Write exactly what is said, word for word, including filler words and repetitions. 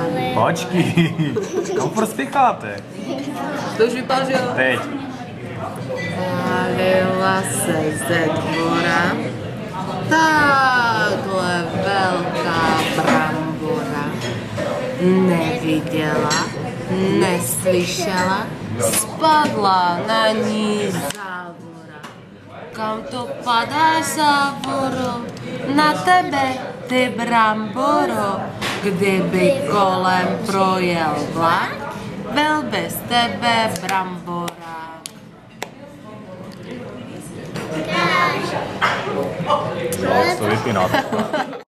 Počkej, kam prospěcháte? To už vypařil. Teď. Válila se ze dvora takhle velká brambora. Neviděla, neslyšela, spadla na ní závora. Kam to padáš, závoro? Na tebe, ty bramboro. Kdyby kolem projel vlak, byl bez tebe brambora. Jo, to vypínat.